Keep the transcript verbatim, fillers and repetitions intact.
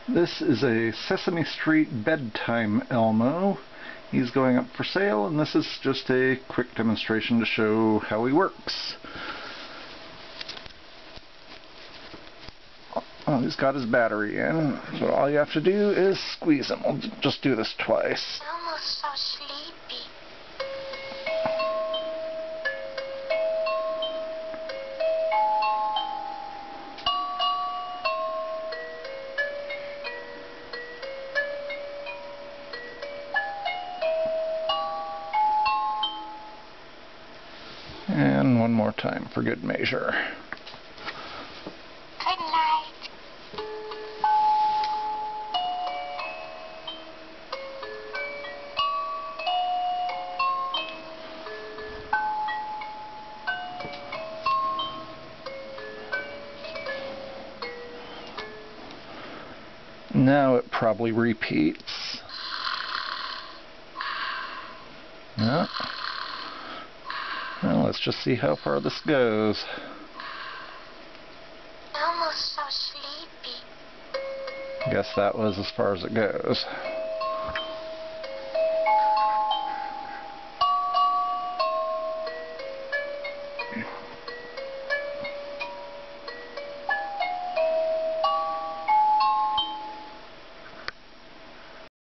This is a Sesame Street Bedtime Elmo. He's going up for sale, and this is just a quick demonstration to show how he works. Well, he's got his battery in, so all you have to do is squeeze him. We'll just do this twice. Elmo's so sleepy. And one more time for good measure. Good night. Now it probably repeats. Yeah. Well, let's just see how far this goes. Elmo's so sleepy. Guess that was as far as it goes.